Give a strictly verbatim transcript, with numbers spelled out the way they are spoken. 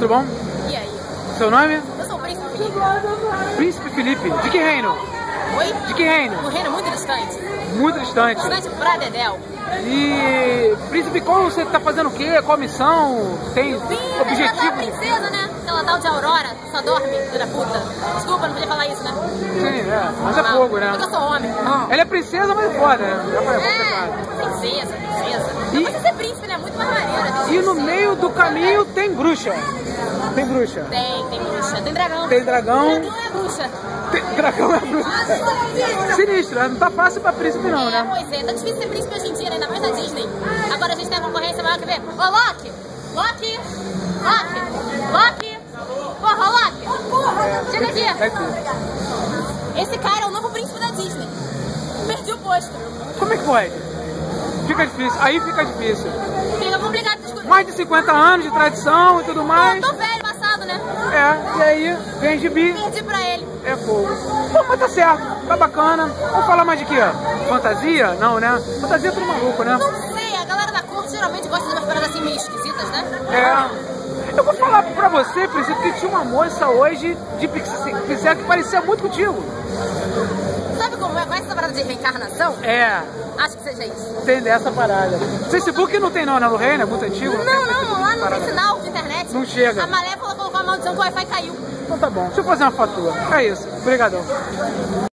tudo bom? E aí? Seu nome? Eu sou o Príncipe Felipe. Príncipe Felipe. De que reino? Oi? De que reino? Um reino muito distante. Muito distante. Distante pra Dedéu. E, Príncipe, qual você tá fazendo o quê? Qual missão? Tem Vim objetivo? resgatar a princesa, né? Aquela tal de Aurora, só dorme, filha da puta. Desculpa, não podia falar isso, né? Sim, é. Mas é fogo, né? Porque eu sou homem. Ela é princesa, mas é foda, né? Já foi complicado. É, princesa, princesa. E- Não precisa ser príncipe, né? Muito mais maneiro. E no meio do caminho tem bruxa. Tem bruxa. Tem, tem bruxa. Tem dragão. Tem dragão. Dragão é bruxa. Tem dragão é bruxa. Sinistro, né? Não tá fácil pra príncipe não, É, né? pois é. Tá difícil ser príncipe hoje em dia, né? Ainda mais na Disney. Agora a gente tem a concorrência maior que ver. Ô, Loki! Loki! Loki! Loki! Porra, Loki! Chega aqui! Tá aqui. Esse cara é o novo príncipe da Disney. Perdi o posto. Como é que pode? Fica difícil. Aí fica difícil. Fica complicado de discutir. Mais de cinquenta anos de tradição e tudo mais. Eu tô velho, passado, né? É, e aí vem gibi. Perdi pra ele. É fogo. Pô, mas tá certo, tá bacana. Vamos falar mais de quê? Fantasia? Não, né? Fantasia é tudo maluco, né? Não sei, a galera da corte geralmente gosta de umas paradas assim meio esquisitas, né? É. Eu vou falar pra você, Priscila, que tinha uma moça hoje de pincel que parecia muito contigo. Sabe como é? Conhece essa parada de reencarnação? É, Acho que seja isso. tem dessa parada. Facebook não tem não, né? No reino é muito antigo. Não, tem não, Facebook, lá não parada. tem sinal de internet. Não chega. A Malévola colocou a maldição que o Wi-Fi caiu. Então tá bom, deixa eu fazer uma fatura. É isso, obrigadão.